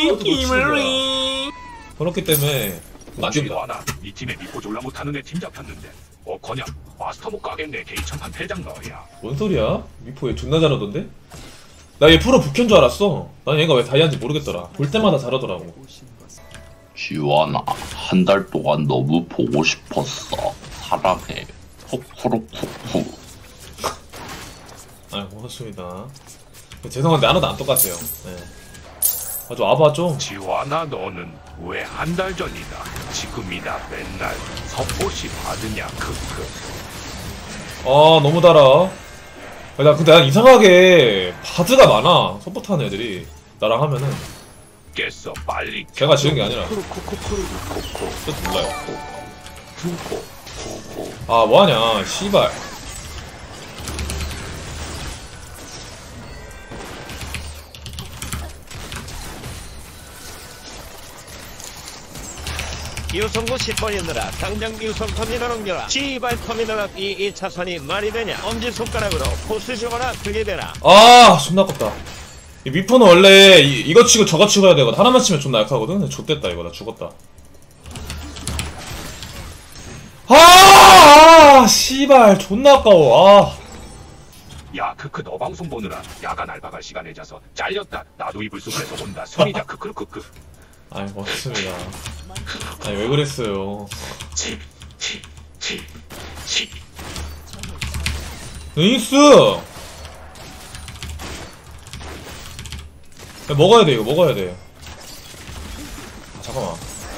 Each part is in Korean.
힘을 그렇기 때문에 안됩니다. 지원아, 이 팀에 미포 졸라 못하는 애 팀 잡혔는데 그냥 마스터 못 가겠네. 개이천판 대장 너야. 뭔 소리야? 미포 얘 존나 잘하던데? 나 얘 프로 북현 줄 알았어. 난 얘가 왜 다이아인지 모르겠더라. 볼 때마다 잘하더라고. 지원아, 한 달 동안 너무 보고 싶었어. 사랑해. 푸푸루푸푸. 아유, 고맙습니다. 죄송한데 하나도 안 똑같아요. 네. 아주 와봐 좀. 지원아, 너는 왜 한 달 전이다 지금이다 맨날 서포시 받으냐. 크크. 아, 너무 달아. 나 근데 난 이상하게 바드가 많아. 서포트하는 애들이 나랑 하면은. 깼어 빨리. 걔가 지은 게 아니라. 코코코코코코. 저 몰라요. 두코 코코. 아, 뭐하냐 씨발. 유성구 10번이느라 당장 유성 터미널 옮겨라. G발 터미널 앞 2차선이 말이 되냐. 엄지손가락으로 포스 주거나 그게 되나. 아, 존나 아깝다. 이 미포는 원래 이거 치고 저거 치고 해야 되거든. 하나만 치면 존나 약하거든. 좆됐다 이거. 나 죽었다. 아, 씨발 존나 아까워. 아. 야 크크, 너 방송 보느라 야간 알바갈 시간에 자서 잘렸다. 나도 이불 속에서 온다. 손이자 크크크크. 아이, 멋있습니다. 아니, 왜 그랬어요. 에이스! 야, 먹어야 돼, 이거 먹어야 돼. 아, 잠깐만.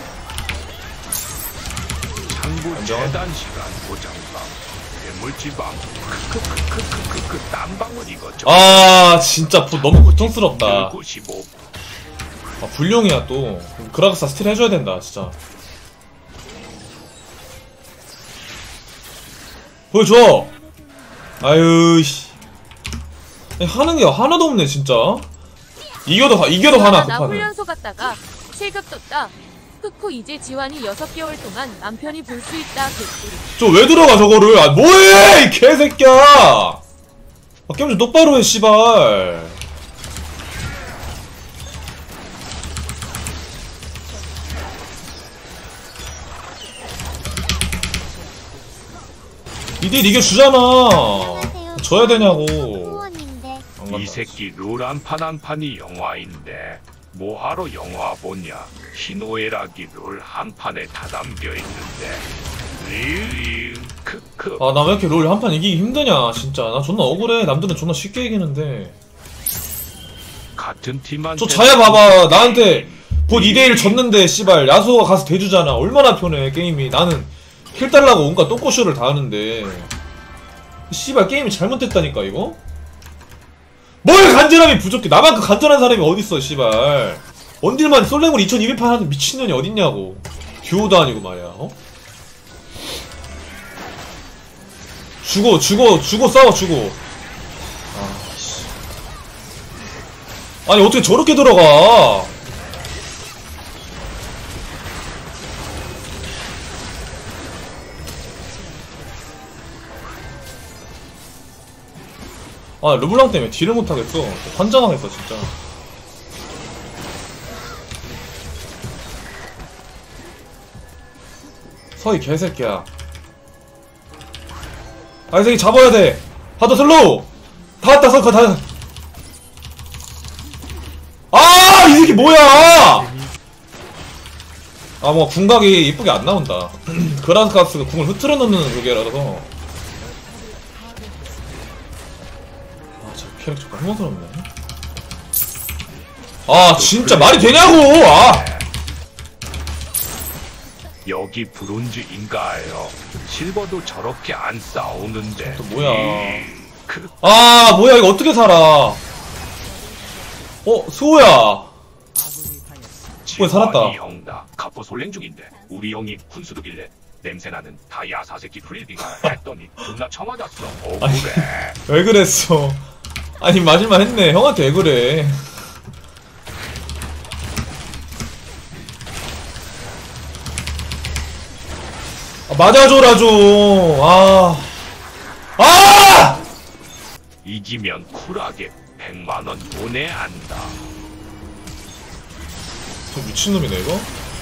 장부 재단 시간 보장방 괴물지방 크크크크크크 땀방울 이거 아, 진짜 너무 고통스럽다. 95. 아, 불용이야 또. 그라가스 스틸 해줘야 된다 진짜. 보여줘. 아유 씨. 하는 게 하나도 없네 진짜. 이겨도 하나 나 급하네. 훈련소 갔다가 7급 떴다. 흑호 이제 지환이 6개월 동안 맘 편히 볼 수 있다. 저 왜 들어가 저거를. 아, 뭐해 이 개새끼야. 아, 게임 좀 똑바로 해 씨발. 이딜 이겨주잖아. 져야 되냐고. 이 새끼 룰 한 판 이 영화인데 뭐하러 영화 보냐. 희노애락이 룰 한 판에 다 담겨있는데 리링 크크. 아, 나 왜 이렇게 롤 한 판 이기기 힘드냐 진짜. 나 존나 억울해. 남들은 존나 쉽게 이기는데. 같은 팀한테 저 자야 봐봐. 나한테 곧 2대1 졌는데 씨발 야수가 가서 대주잖아. 얼마나 편해 게임이. 나는 킬 달라고 온갖 똥꼬쇼를 다 하는데 씨발 게임이 잘못됐다니까 이거? 뭘 간절함이 부족해. 나만큼 간절한 사람이 어딨어 씨발. 원딜만 솔랭을 2200판 하는 미친년이 어딨냐고. 듀오도 아니고 말이야. 어? 죽어 싸워 죽어. 아, 씨. 아니 어떻게 저렇게 들어가. 아, 르블랑 때문에 딜을 못하겠어. 환장하겠어 진짜. 서희 개새끼야. 아, 이 새끼 잡아야 돼. 하도 슬로우. 다 왔다 서커 다. 아, 이 새끼 뭐야. 아, 뭐 궁각이 이쁘게 안 나온다. 그란가스가 궁을 흐트러 놓는 그게라서. 캐릭터가 혐오스럽네. 아, 진짜 말이 되냐고! 아! 여기 브론즈인가요? 실버도 저렇게 안 싸우는데. 또 뭐야. 아, 뭐야, 이거 어떻게 살아. 수호야. 왜 살았다. 형다. 가포 솔랭 중인데 우리 형이 훈수두길래 냄새나는 다이아 사새끼 프리딩을 했더니 존나 처맞았어. 그래. 왜 그랬어? 아니, 맞을만 했네. 형한테 왜 그래. 아, 맞아줘라 좀. 이기면 쿨하게 100만원 보내한다. 저 미친놈이네 이거.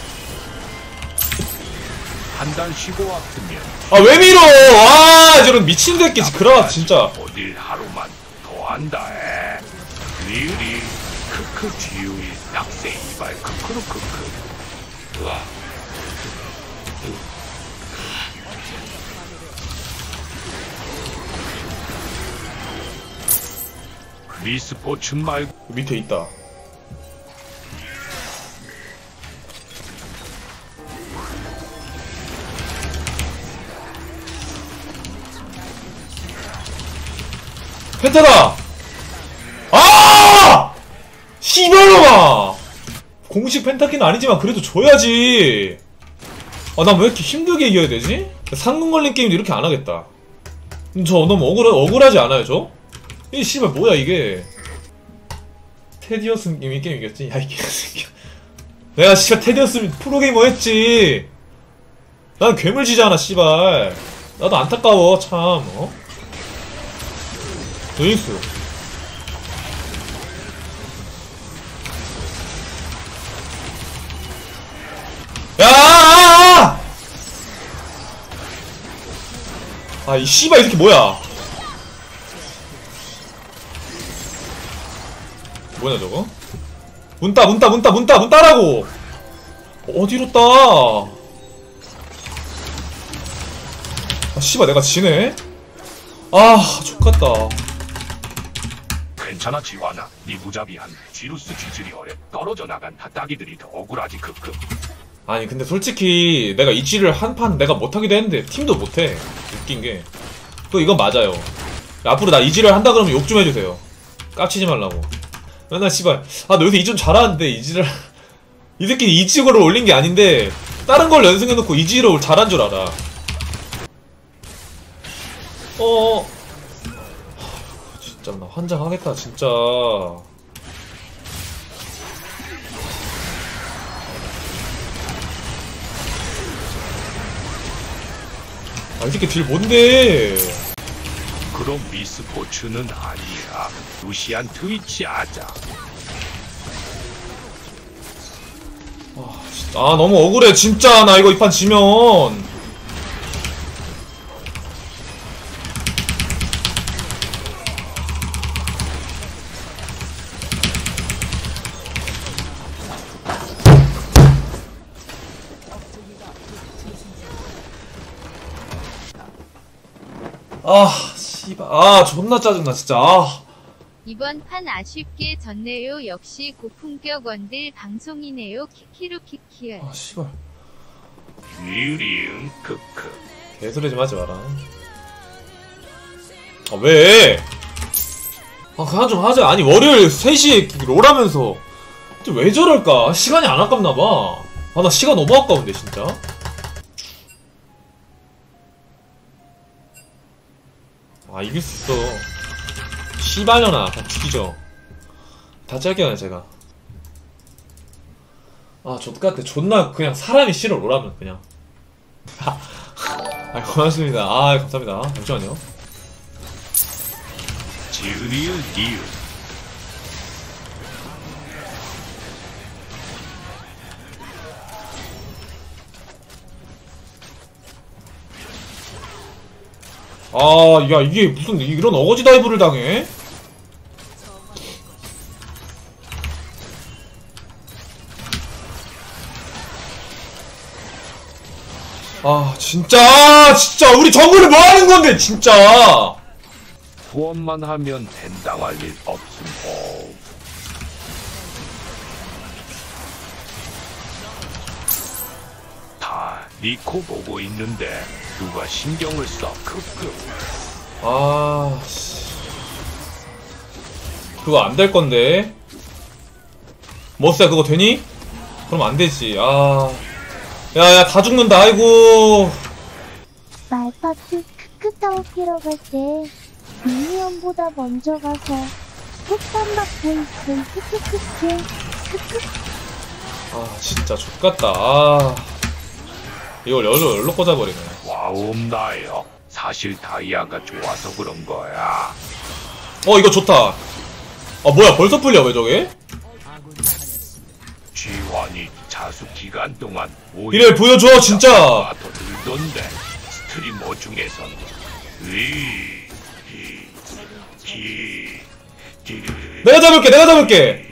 한 달 쉬고 왔으면 아 왜 밀어! 아 저런 미친 새끼 그라 진짜. 어딜 하루만 더 한다 해. 리리 크크 지우일 낙세 이발 크크루 크크. 으아. 미스포츠 말고 밑에 있다. 펜타다! 아! 씨발놈아! 공식 펜타키는 아니지만 그래도 줘야지. 아, 난 왜 이렇게 힘들게 이겨야 되지? 상금 걸린 게임도 이렇게 안 하겠다. 저 너무 억울하지 않아요, 저? 이 씨발 뭐야 이게? 테디어스 님이 게임 이겼지? 야 이 개새끼야. 내가 씨발 테디어스면 프로게이머 했지. 난 괴물지잖아 씨발. 나도 안타까워 참. 어? 노익스. 야! 아 이 씨발 이 새끼 뭐야? 뭐냐 저거? 문 따라고! 어디로 따? 아 씨발 내가 지네? 아 족같다. 괜찮아 지환아. 네 무자비한 지루스 쥐질이 어려 떨어져 나간 다따기들이 더 억울하지 크크. 아니 근데 솔직히 내가 이지를 한 판 내가 못하기도 했는데 팀도 못해. 웃긴게 또 이건 맞아요. 앞으로 나 이지를 한다 그러면 욕 좀 해주세요. 깝치지 말라고. 맨날 씨발 아 너 요새 이 좀 잘하는데 이지를 이 새끼 이지고를 올린게 아닌데 다른 걸 연승해놓고 이지로 잘한 줄 알아. 진짜 나 환장하겠다 진짜. 아 이 새끼 딜 뭔데? 그럼 미스포츠는 아니야. 루시안 트위치 하자. 아 너무 억울해 진짜. 나 이거 이 판 지면 아 씨발 아 존나 짜증나 진짜. 아 이번 판 아쉽게 졌네요. 역시 고품격 원딜 방송이네요. 키키루 키키얼. 아 씨발 리리응 크크. 개소리 좀 하지 마라. 아 왜? 아 그만 좀 하자. 아니 월요일 3시에 롤하면서 왜 저럴까? 시간이 안 아깝나봐. 아 나 시간 너무 아까운데 진짜. 아 이길 수 있어. 씨발년아 다 죽이죠. 다 짧게요 제가. 아 족같아. 존나 그냥 사람이 싫어 롤하면 그냥. 아 고맙습니다. 아 감사합니다. 잠시만요. 지리을 리을. 아, 야, 이게 무슨 이런 어거지 다이브를 당해? 아, 진짜, 우리 정글을 뭐 하는 건데, 진짜! 후원만 하면 된당할 일 없음. 다 니코 보고 있는데 누가 신경을 써 크크. 아, 씨. 그거 안 될 건데. 머스야, 그거 되니? 그럼 안 되지, 아. 야, 다 죽는다, 아이고. 말파트 크크 타워키러 갈 때 미니언보다 먼저 가서 폭탄 맞고 있음 크크크크 크크. 아, 진짜 족같다, 아. 이걸 열로 꽂아버리네. 와움나요. 사실 다이아가 좋아서 그런 거야. 이거 좋다. 아, 뭐야, 벌써 풀려, 왜 저게? 지환이 자수 기간 동안 이래 보여줘 진짜. 더 늘던데 스트리머 중에선 내가 잡을게.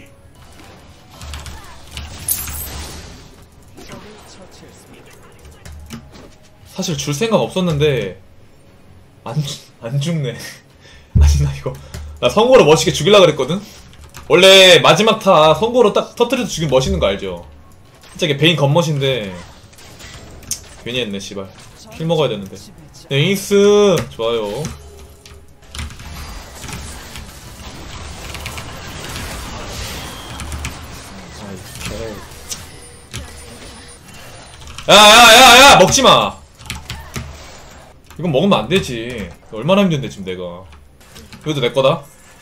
사실 줄 생각 없었는데 안 죽네. 아니 나 선고로 멋있게 죽이려고 그랬거든. 원래 마지막 타 선고로 딱 터트려서 죽이면 멋있는 거 알죠? 진짜 이게 베인 겉멋인데 괜히 했네 씨발. 킬 먹어야 되는데. 네이스 좋아요. 야야야야 먹지마. 이건 먹으면 안되지. 얼마나 힘든데 지금 내가. 이것도 내거다.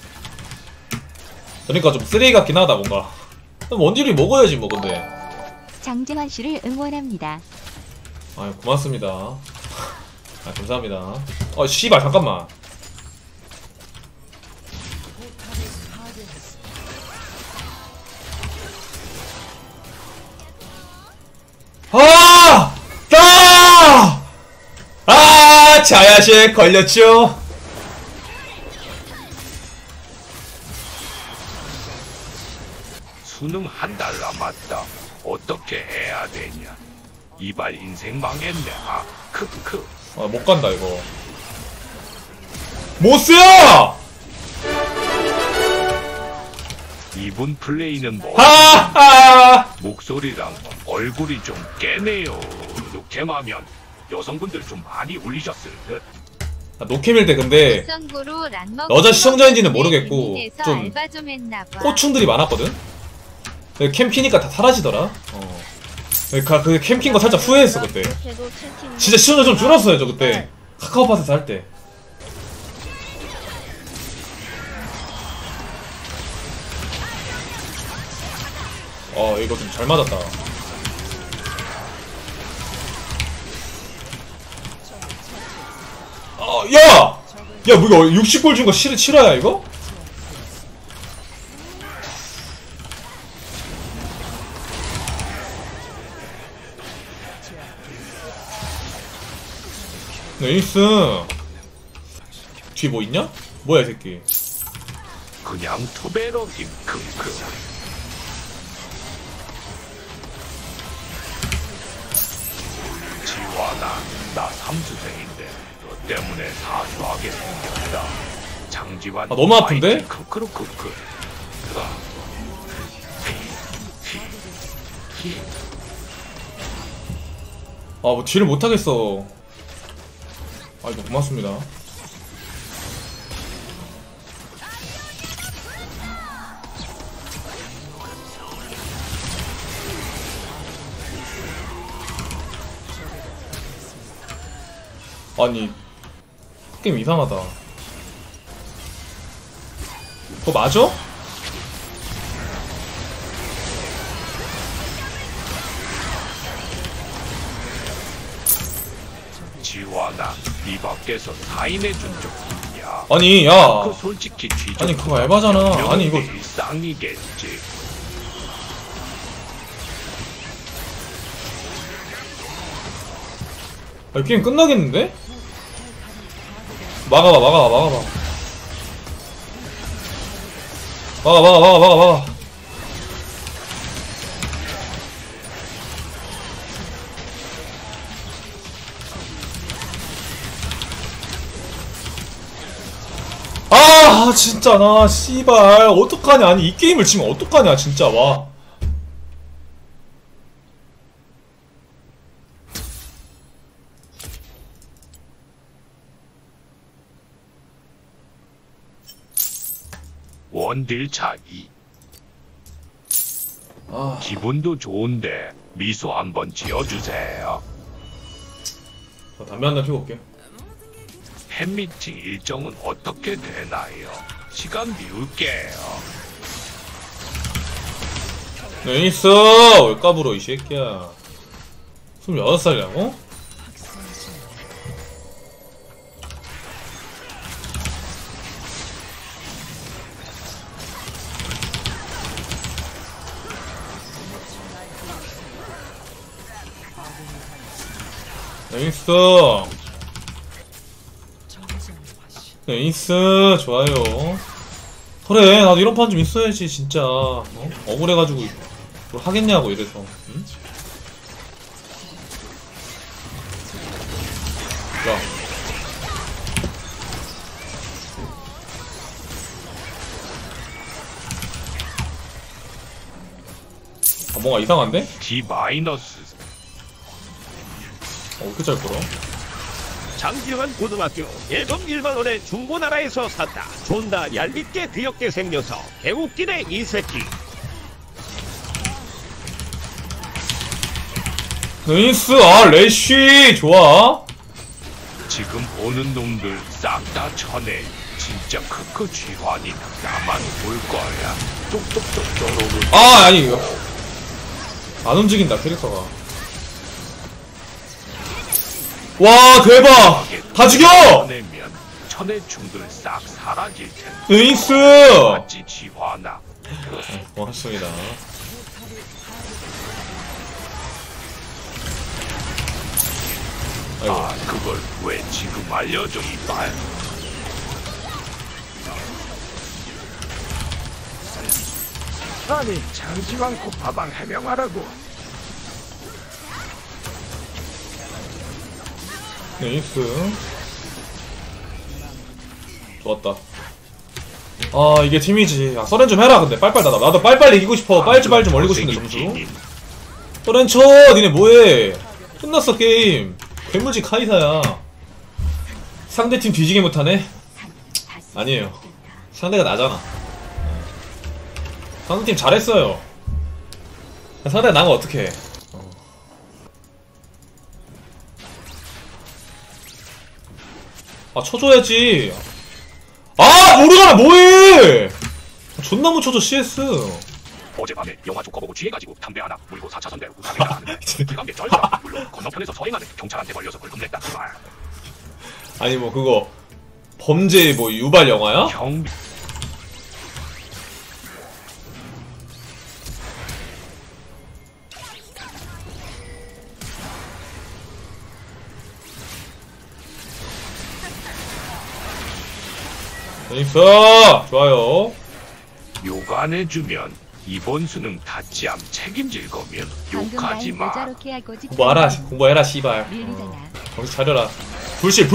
그러니까 좀 쓰레기 같긴 하다 뭔가. 원딜이 먹어야지 뭐 근데. 장재환 씨를 응원합니다. 아유 고맙습니다. 아 감사합니다. 씨발 잠깐만. 자야식 걸렸죠? 수능 한 달 남았다. 어떻게 해야 되냐? 이발 인생 망했네. 아, 크크. 못 간다 이거. 모스야! 이분 플레이는 뭐? 하하! 목소리랑 얼굴이 좀 깨네요. 녹캠하면 여성분들 좀 많이 울리셨을 듯. 노캠일 때 근데 선고로 여자 시청자인지는 모르겠고 좀 알바 좀 했나봐. 호충들이 많았거든? 캠피니까 다 사라지더라. 그 캠킨 거 살짝 후회했어 그때. 진짜 시청자 좀 줄었어요 저 그때 카카오팟에서 할 때. 이거 좀 잘 맞았다. 야! 야, 뭐 이거 60골 준 거 실화야, 이거? 네이스. 뒤에 뭐 있냐? 뭐야, 이 새끼. 그냥 투베로김 크크. 지환아, 나 삼수생인데 너 때문에 사수하게 생겼다. 장지환 너무 아픈데? 크크로 크크. 뭐 딜을 못하겠어. 이거 고맙습니다. 아니 게임 이상하다. 그거 맞아? 지환아, 네 밖에서 사인해준 적 있냐? 아니 야 그 솔직히 아니 그거 알바잖아. 아니 이거 일상이겠지. 게임 끝나겠는데? 막아봐. 진짜 나 씨발 어떡하냐. 아니 이 게임을 지금 어떡하냐 진짜. 와 원딜 차이. 기분도 좋은데 미소 한번 지어주세요. 담배 한잔 피고 올게. 팬미팅 일정은 어떻게 되나요? 시간 비울게요. 네이스. 왜 까불어 이 새끼야. 26살이라고? 에이스. 에이스 좋아요. 그래 나도 이런 판 좀 있어야지 진짜. 억울해가지고 뭘 하겠냐고 이래서. 응? 야. 아, 뭔가 이상한데? D 마이너스. 왜 이렇게 잘 끌어? 장지환 고등학교 예전 일반원의 중고나라에서 샀다. 존나 얄밉게 귀엽게 생겨서 개웃기네 이 새끼. 네이스 레쉬 좋아. 지금 오는 놈들 싹 다 쳐내. 진짜 크크 쥐환이 나만 볼 거야. 뚝뚝뚝 쪼로로. 아니 이거 안 움직인다 캐릭터가. 와 대박 다 죽여. 쳐내면 천해충들 싹 사라질 텐데. 네이스 맞지 쥐환아. 고맙습니다. 아이고. 아 그걸 왜 지금 알려줘 이발. 아니 장지환 코파방 해명하라고. 네이스 좋았다. 아 이게 팀이지. 야 서렌 좀 해라. 근데 빨빨 나도 빨빨 이기고 싶어. 빨리 좀 올리고 싶은데 점수. 서렌 쳐. 니네 뭐해. 끝났어 게임. 괴물지 카이사야. 상대팀 뒤지게 못하네? 아니에요. 상대가 나잖아. 상대팀 잘했어요. 상대가 나면 어떡해. 아 쳐줘야지. 아 모르잖아 뭐해. 존나 못 쳐줘 CS. 어젯밤에 영화 조커 보고 취해가지고 담배 하나 물고 4차선대로 우상에 나가는데 기관계 쩔더라. 물론 건너편에서 서행하는 경찰한테 걸려서 벌금냈다. 아니 뭐 그거 범죄 뭐 유발 영화야? 형 나이스 좋아요. 요간해주면 이번 수능 다치암 책임질 거면 방금 욕하지 날 마. 여자롭게 할 거지. 공부해라 씨발. 밀리잖아. 정신 차려라. 불실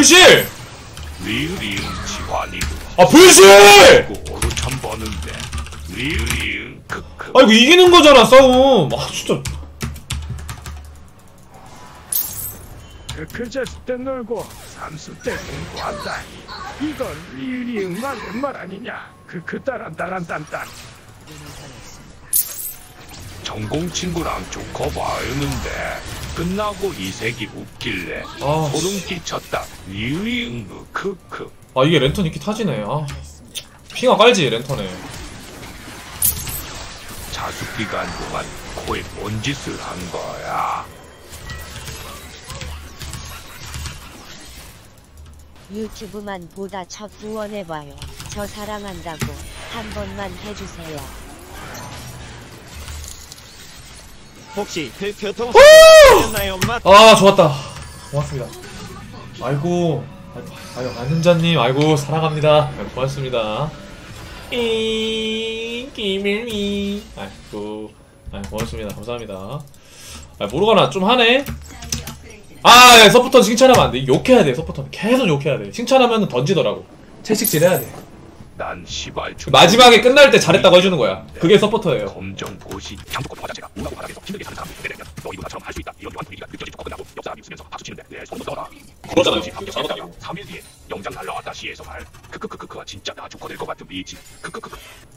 리으리응 지환이고 아 불실. 오르천 버는데 리으리응 크크. 아 이거 이기는 거잖아 싸움. 아 진짜. 크크 졌을 때 놀고 삼수 때 공부한다. 이건 리으리응 맞는 아니냐. 크크 따란딴. 전공 친구랑 조커 봐였는데 끝나고 이 색이 웃길래 아, 소름 끼쳤다. 리으리응 크크. 아 이게 랜턴 이렇게 타지네. 아 핑화 깔지 랜턴에. 자숙 기간 동안 코에 뭔 짓을 한 거야? 유튜브만 보다 첫 후원해봐요. 저 사랑한다고 한 번만 해주세요. 혹시 그 교통사고 엄마? 아 좋았다. 고맙습니다. 아이고 안hun자님 아이고 사랑합니다. 고맙습니다. 김일미 아이고 고맙습니다. 감사합니다. 모르가나 좀 하네. 야, 서포터 칭찬하면 안 돼. 욕해야 돼. 서포터는 계속 욕해야 돼. 칭찬하면 던지더라고. 채찍질 해야 돼. 난 시발 마지막에 끝날 때 잘했다고 해주는 거야. 그게 서포터예요. 검정 보시 장조건 영화 자체가 문화고 바닥에서 힘들게 사는 사람들 되면 너희 누나처럼 할 수 있다. 이런 유한 분위기가 느껴질 조건 끝나고 옆 사람이 웃으면서 박수 치는데 내 손도 넣어라. 그러잖아요. 잘못하면 3일 뒤에 영장 날라왔다 시에서 말 크크크크크가 진짜 나 조커 될 것 같은 미치 크크크크.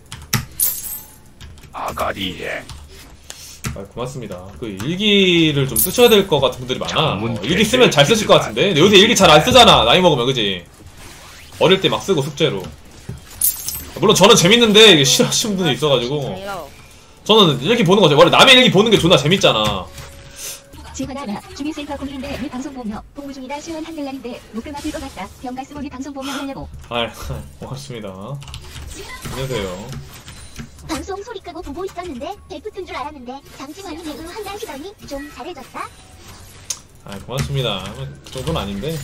아가리에 고맙습니다. 그 일기를 좀 쓰셔야 될 것 같은 분들이 많아. 장문 일기 쓰면 잘 쓰실 것 같은데. 근데 요새 일기 잘 안 쓰잖아. 나이 먹으면 그지? 어릴 때 막 쓰고 숙제로. 물론 저는 재밌는데 이게 싫어하시는 분이 있어가지고 저는 일기 보는 거죠. 원래 남의 일기 보는 게 존나 재밌잖아. 지환아, 주민센터 공인데 네 방송 보며 공부 중이다. 시원 한글 날인데 목표 맞을 것 같다. 병가 쓰고 네 방송 보며 하려고. 고맙습니다. 안녕하세요. 방송 소리 끄고 보고 있었는데 베프튼 줄 알았는데 장지환이 매우 한다시더니 좀 잘해졌다. 아 고맙습니다. 그 정도는 아닌데.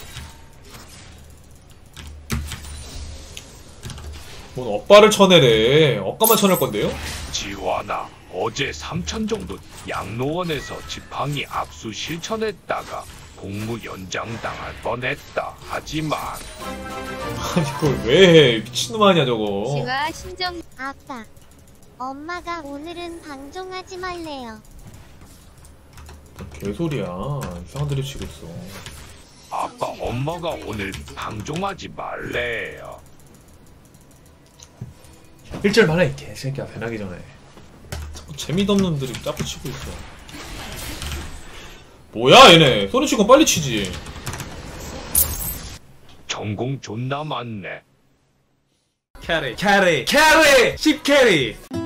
뭔 억바를 쳐내래. 억가만 쳐낼 건데요? 지환아, 어제 3천 정도 양로원에서 지팡이 압수 실천했다가 공무 연장 당할 뻔했다. 하지만 아니 그걸 왜 해? 미친놈 아니야 저거. 지와 신정 아빠, 엄마가 오늘은 방종하지 말래요. 개소리야. 이상한 드립 치고 있어. 아까 엄마가 오늘 방종하지 말래요. 1절 말해 이 개새끼야. 배나기 전에. 자꾸 재미도 없는 드립 짜고 치고 있어. 뭐야 얘네. 소리치고 빨리 치지. 전공 존나 많네. 캐리 10캐리